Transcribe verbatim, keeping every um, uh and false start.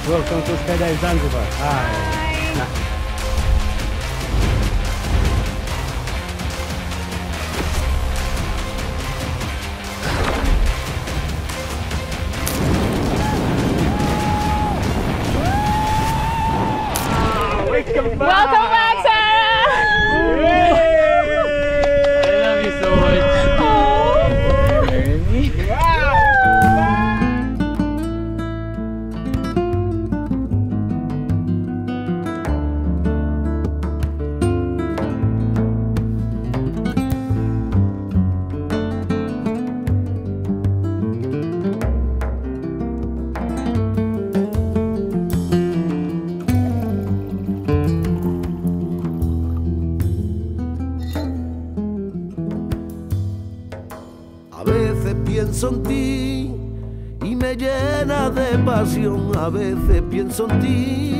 Welcome to Skydive Zanzibar. Hi. Nah. Welcome back, Sarah! I love you so much. A veces pienso en ti y me llena de pasión. A veces pienso en ti